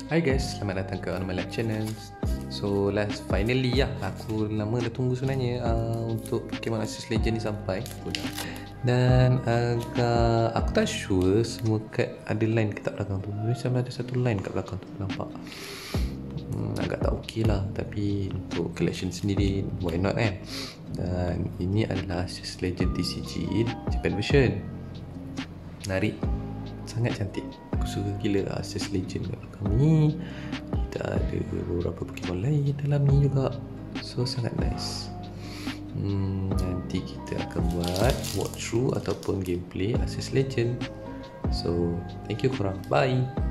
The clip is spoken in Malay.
Hai guys, selamat datang ke On My Lab Channel. So last finally aku lama dah tunggu sebenarnya untuk Pokemon Arceus Legend ni sampai. Dan agak aku tak sure semua kad ada line ke tak belakang tu. Macam ada satu line kat belakang tu nampak. Agak tak okey lah, tapi untuk collection sendiri why not kan. Dan ini adalah Arceus Legend TCG Japan version. Menarik, sangat cantik. Aku suka gila Arceus Legend kat belakang ni. Kita ada beberapa Pokemon lain dalam ni juga. So sangat nice. Nanti kita akan buat walkthrough ataupun gameplay Arceus Legend. So thank you korang. Bye.